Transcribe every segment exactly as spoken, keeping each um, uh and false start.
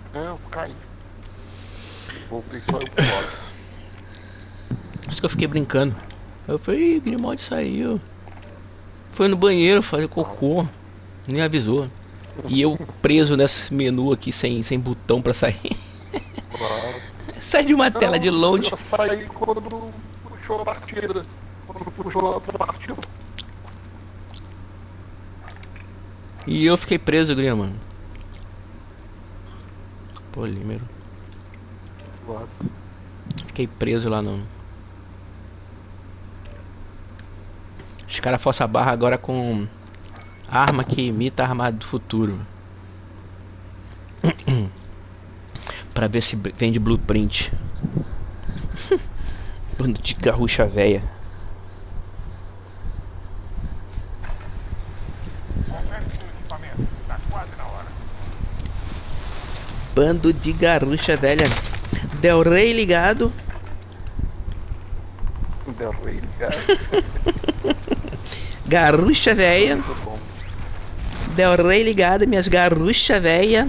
É, eu caí. Voltei só eu pro lado. Isso que eu fiquei brincando. Eu falei, ih, Grimaldi saiu. Foi no banheiro fazer cocô. Nem avisou. E eu preso nesse menu aqui sem, sem botão pra sair. Claro. Sai de uma tela Não, de load. eu saí quando puxou a partida. Quando puxou a outra partida. E eu fiquei preso, Grima. Polímero. Claro. Fiquei preso lá no. Os caras forçam a barra agora com arma que imita a arma do futuro. Pra ver se vende blueprint. Bando de garrucha véia. Confere seu equipamento. Tá quase na hora. Bando de garrucha velha. Del Rey ligado. Del Rey, cara. Garrucha véia. Muito bom. Del Rey ligado. Minhas garrucha véia.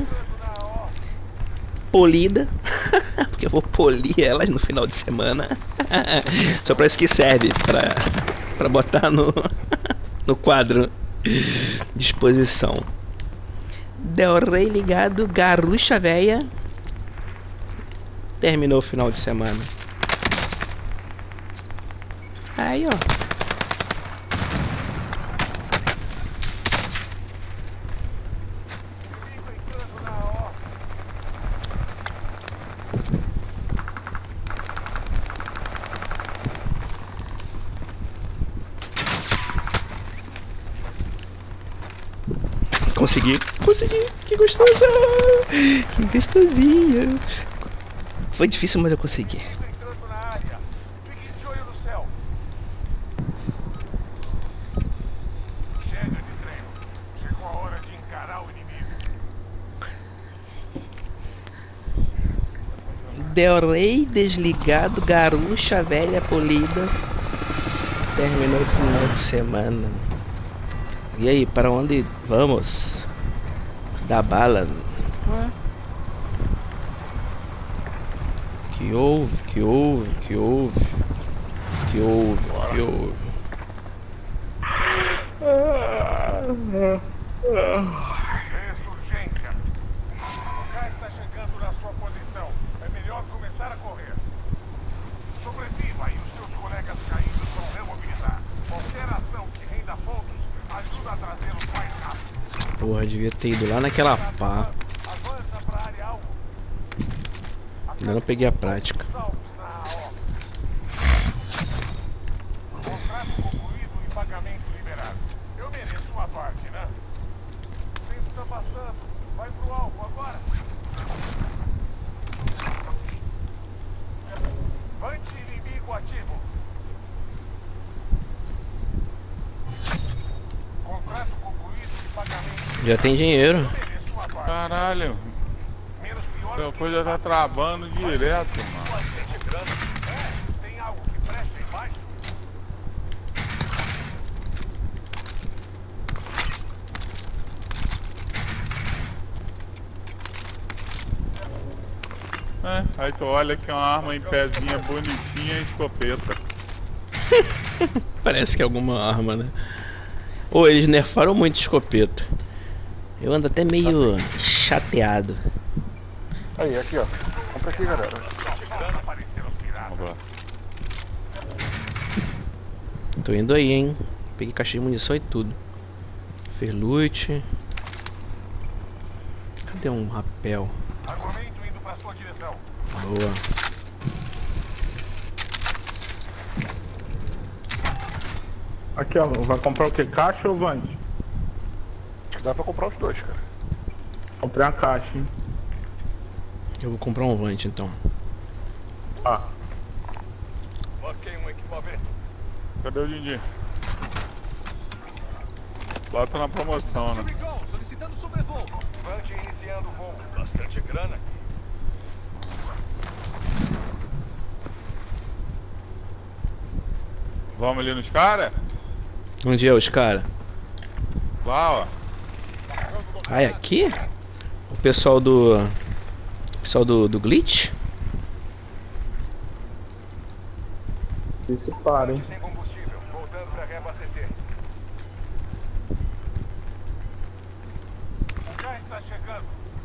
Polida. Porque eu vou polir elas no final de semana. Só pra isso que serve. Pra, pra botar no, no quadro de exposição. Del Rey ligado. Garrucha véia. Terminou o final de semana. Aí, ó. Consegui. Consegui. Que gostosa. Que gostosinha. Foi difícil, mas eu consegui. Entrando na área. Fique de olho no céu. Chega de treino. Chegou a hora de encarar o inimigo. Del Rey desligado, garrucha velha polida. Terminou o final de semana. E aí, para onde vamos? Da bala. Ué? Que houve, que houve, que houve. Que houve, que houve. Ressurgência. O gás está chegando na sua posição. É melhor começar a correr. Sobreviva e os seus colegas caídos vão remobilizar. Qualquer ação que renda pontos ajuda a trazê-los mais rápido. Porra, devia ter ido lá naquela pá. Avança para a área alvo. Ainda não peguei a prática. Salvos na A O. Contrato concluído e pagamento liberado. Eu mereço uma parte, né? O tempo está passando. Vai pro alvo agora. Vante inimigo ativo. Contrato concluído e pagamento. Já tem dinheiro. Eu mereço uma parte. Caralho, Menos pior essa do que coisa tá travando direto, mano. bastante grana. É, tem algo que presta embaixo. É, aí tu olha que é uma arma em pezinha bonitinha e escopeta. Parece que é alguma arma, né? Ou eles nerfaram muito escopeta. Eu ando até meio chateado. Aí, aqui, ó. Compra aqui, galera. Grana apareceram os piratas. Vamos lá. Tô indo aí, hein? Peguei caixa de munição e tudo. Fez loot. Cadê um rapel? Armamento indo pra sua direção. Boa. Aqui, ó, vai comprar o que? Caixa ou vante? Acho que dá pra comprar os dois, cara. Comprei uma caixa, hein? Eu vou comprar um Vant então. Ah, Marquei um equipamento. Cadê o Dindi? Bota na promoção, né? Amigão, solicitando sobrevoo. Vante iniciando o voo. Bastante grana. Vamos ali nos caras? Onde é os caras? Lá, ó. Ah, é aqui? O pessoal do Pessoal do, do glitch? Isso para, hein? Sem combustível, voltando pra reabastecer. O gás está chegando.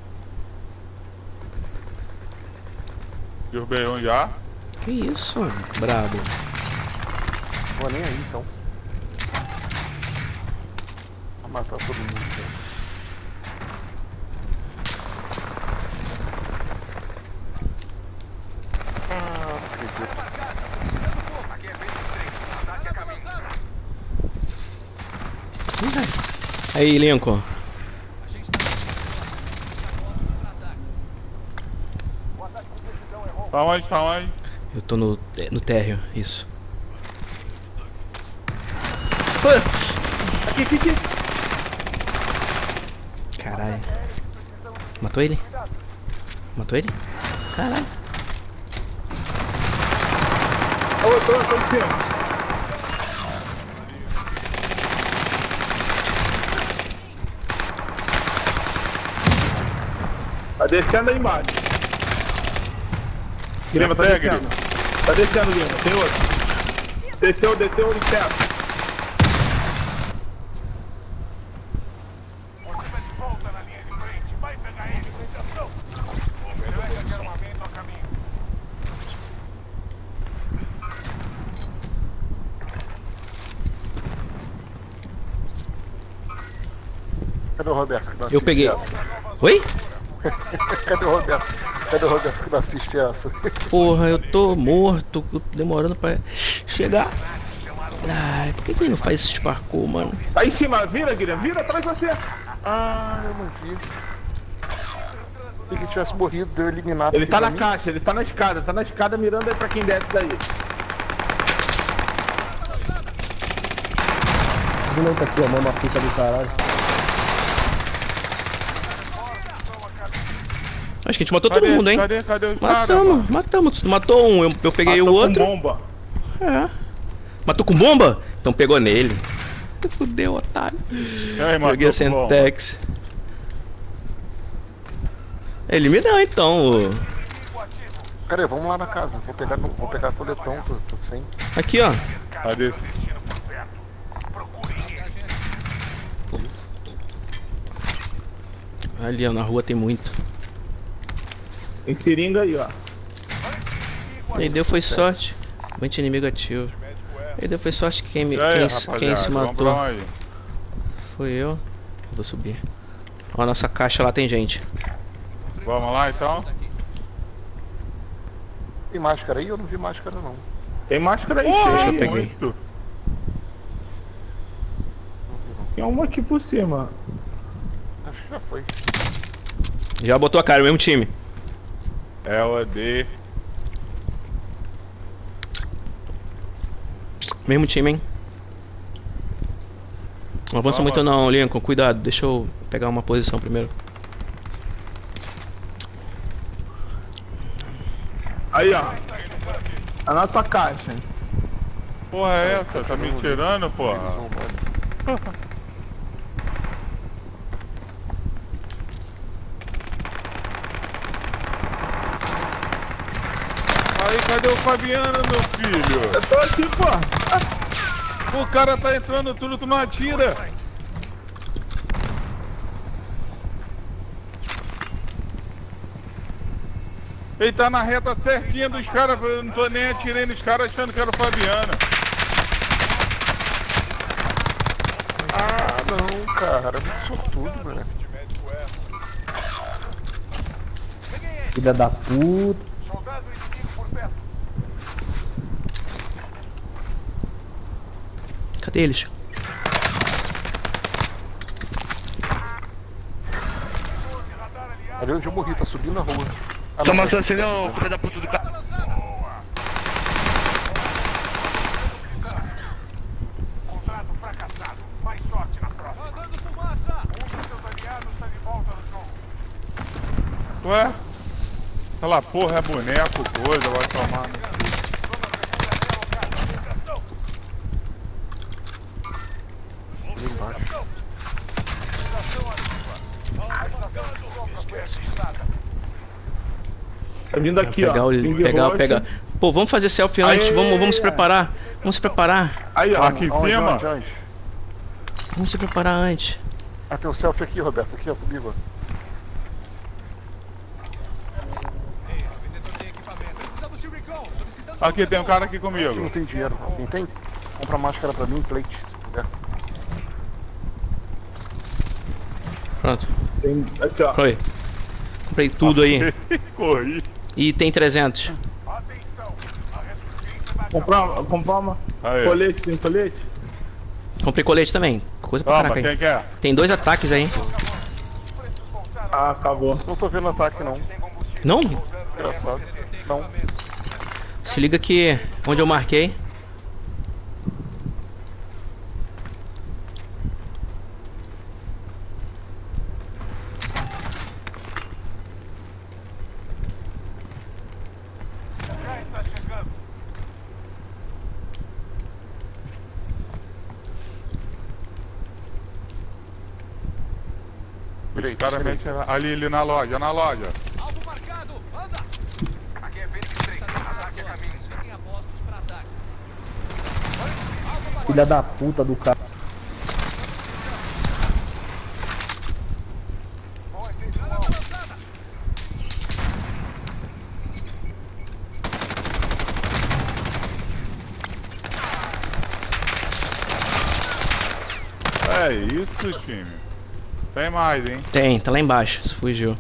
Derrubei um já. Que isso, brabo. Vou nem aí então. Vou matar todo mundo. Né? Ah, não acredito. Aqui é vez de três. Ataque a caminho. Aí, Lincoln. Tá onde? Tá onde? Eu tô no, no térreo, isso. Aqui, aqui, aqui. Caralho. Matou ele? Matou ele? Caralho. Ô, tô, tô em cima. Tá descendo aí embaixo. Guilherme, tá Segue. descendo. Tá descendo, Guilherme. Tem outro. Desceu, desceu no teto. Você tá de volta na linha de frente. Vai pegar ele. Atenção. Oferece aquele armamento a caminho. Cadê o Roberto que não Eu assiste peguei. essa? Oi? Cadê o Roberto? Cadê o Roberto que não assiste essa? Porra, eu tô morto, demorando pra chegar. Ai, por que, que ele não faz esse parkour, mano? Tá em cima, vira, Guilherme. Vira atrás de você. Ah, eu não vi. Se ele tivesse morrido, deu eliminado. Ele aqui tá pra na mim. caixa, ele tá na escada. Tá na escada mirando aí pra quem desce daí. O moleque aqui, ó, mama puta do caralho. Acho que a gente matou Cadê? todo mundo, hein? Cadê? Cadê os caras? Matamos, matamos. Tu matou um, eu, eu peguei Matou o com outro. bomba. É. Matou com bomba? Então pegou nele. Fudeu, otário. E aí, matou Peguei a com bomba? Sentex. Ele me dá então. o- Cadê? Vamos lá na casa. Vou pegar, vou pegar coletão, tô, tô sem. Aqui, ó. Cadê? Ali, ó, na rua tem muito. Tem seringa aí, ó. Aí deu foi sorte. vinte inimigo ativo. Aí deu foi sorte que quem, me, E aí, quem, rapaziada? quem se Vamos matou pra onde? foi eu. Vou subir. Ó, a nossa caixa lá tem gente. Vamos lá então? Tem máscara aí? Eu não vi máscara não. Tem máscara aí, Porra, cheia. eu peguei. muito. Tem uma aqui por cima. Acho que já foi. Já botou a cara, mesmo time. É o D. Mesmo time, hein? Não avança Vamos. muito não, Lincoln. Cuidado, deixa eu pegar uma posição primeiro. Aí, ó. A nossa caixa. Porra é essa? Tá me tirando, porra? Aí, cadê o Fabiano, meu filho? Eu tô aqui, pô. O cara tá entrando tudo, tu não atira. Ele tá na reta certinha dos caras, eu não tô nem atirei nos caras achando que era o Fabiano. Ah, não, cara. Muito sortudo, velho. Filha da puta. Soldado inimigo por perto. Cadê eles? Ali onde eu morri, tá subindo na rua. Ah, Só não, matou assim, não, filho da puta do cara. Contrato fracassado. Mais sorte na próxima. Mandando fumaça. Um dos seus aliados está de volta no jogo. Ué? Aquela porra é boneco, coisa, vai tomar no cu. ali embaixo. Tá vindo aqui, pegar ó. o, Ping pegar, roxo. pegar. Pô, vamos fazer selfie antes, Aê! vamos, vamos se preparar. Vamos se preparar. Aí, ó. Aqui em Onde, cima. onde, onde? Vamos se preparar antes. Ah, tem um selfie aqui, Roberto, aqui, ó, comigo. Aqui tem um cara aqui Aqui não comigo. tem dinheiro. Alguém tem? Compra máscara pra mim, plate, se puder. Pronto. Tem... Aqui, ó. Foi. Comprei tudo aí. Corri. E tem trezentos. Atenção! A ressurgência da Comprar, comprar uma. Aí. Colete, tem colete? Comprei colete também. Coisa pra Toma, caraca quem aí. quer? Tem dois ataques aí. Ah, acabou. Não tô vendo ataque, não. Não? Engraçado. Não. Se liga que onde eu marquei. já está chegando. Direito, O cara direito. mete ali, ali na loja, na loja. Alvo marcado, anda! Aqui é Fênix três. Ataque a caminho. Fiquem a postos para ataques. Filha da puta do cara. É isso, time. Tem mais, hein? Tem, tá lá embaixo. Se fugiu.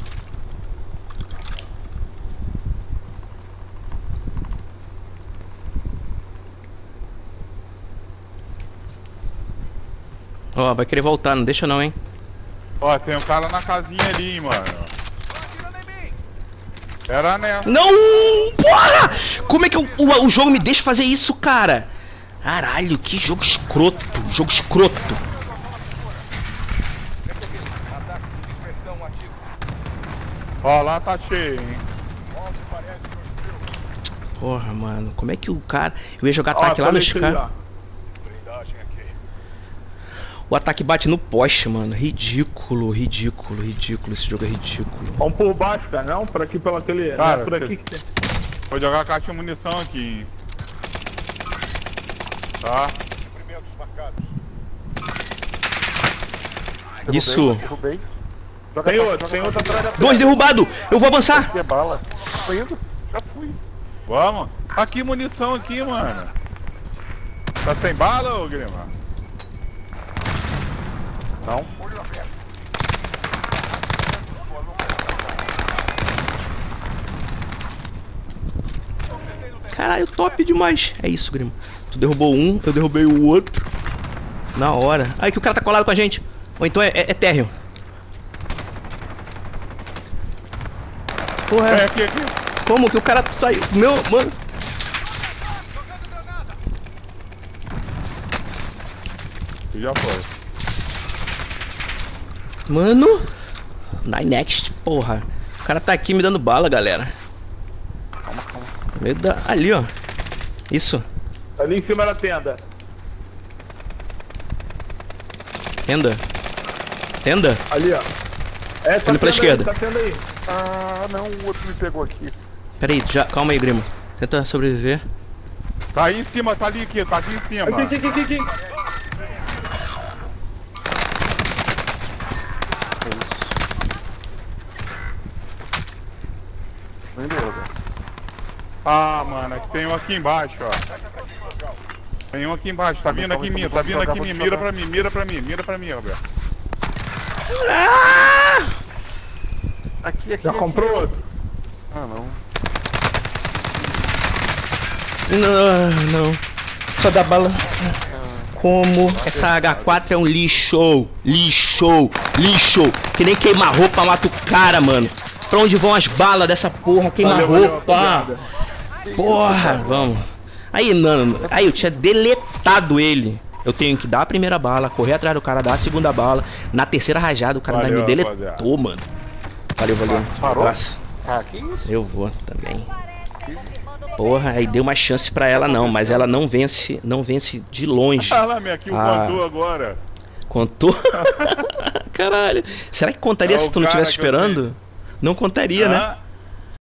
Ó, vai querer voltar, não deixa não, hein? Ó, tem um cara na casinha ali, mano. Era nessa. Não! Porra! Como é que o, o, o jogo me deixa fazer isso, cara? Caralho, que jogo escroto. Jogo escroto. Ó, lá tá cheio, hein? Porra, mano. Como é que o cara... Eu ia jogar Ó, ataque lá no colete ali, Chicago. ó. O ataque bate no poste, mano. Ridículo, ridículo, ridículo. Esse jogo é ridículo. Vamos por baixo, cara. Não, por aqui, pelo aquele. Cara, é por cê- aqui que tem. Vou jogar a caixa de munição aqui, hein? Tá? Derrubei, Isso. Derrubei. Joga Tem ataque, outro, joga tem outro ataque. atrás da Dois derrubado! Eu vou avançar! Aqui é bala. Tô indo. Já fui. Vamos. Aqui, munição aqui, mano. Tá sem bala, ô Grima? Não. Caralho, top demais. É isso, Grimo. Tu derrubou um, eu derrubei o outro. Na hora. Ai, que o cara tá colado com a gente. Ou então é, é, é térreo. Porra, É aqui, aqui. como que o cara saiu? Meu, mano. Já foi. Mano. Na next, porra. O cara tá aqui me dando bala, galera. Calma, calma. Meio da... Ali, ó. Isso. Ali em cima da tenda. Tenda. Tenda. Ali, ó. É, tá Indo pra tendo esquerda. Aí, tá tendo aí. Ah, não. O outro me pegou aqui. Pera aí, já... calma aí, Grimo. Tenta sobreviver. Tá aí em cima, tá ali aqui, tá aqui em cima. Aqui, aqui, aqui, aqui. Tô indo, Roberto. Ah, mano, aqui tem um aqui embaixo, ó. Tem um aqui embaixo, tá vindo aqui em mim, tá vindo aqui em mim, mira pra mim, mira pra mim, mira pra mim, Roberto. Aqui, aqui. Já aqui. comprou outro? Ah, não. Não, não. Só dá bala. Como essa H quatro é um lixo, lixo, lixo. Que nem queimar roupa mata o cara, mano. Pra onde vão as balas dessa porra? Queimar Valeu, valeu, roupa. rapaziada. Porra, vamos. Aí, mano, aí eu tinha deletado ele. Eu tenho que dar a primeira bala, correr atrás do cara, dar a segunda bala. Na terceira rajada o cara ainda me Valeu, deletou, rapaziada. mano. Valeu, valeu. Parou? Abraço. Ah, que isso? Eu vou também. Porra, aí deu uma chance pra ela não, mas ela não vence, não vence de longe. Ah lá, minha aqui o Ah. contou agora. Contou? Caralho. Será que contaria É se o tu não cara estivesse que eu esperando? Não contaria, né? Ah,